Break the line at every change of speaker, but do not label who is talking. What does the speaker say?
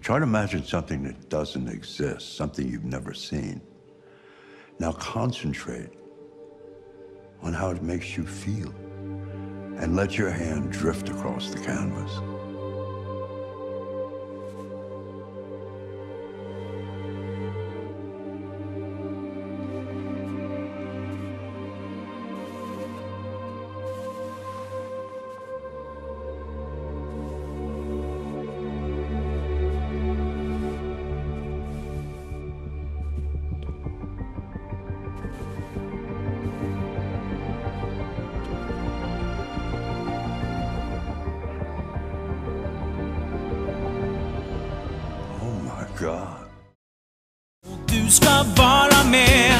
Try to imagine something that doesn't exist, something you've never seen. Now concentrate on how it makes you feel, and let your hand drift across the canvas. God.
Du ska vara med.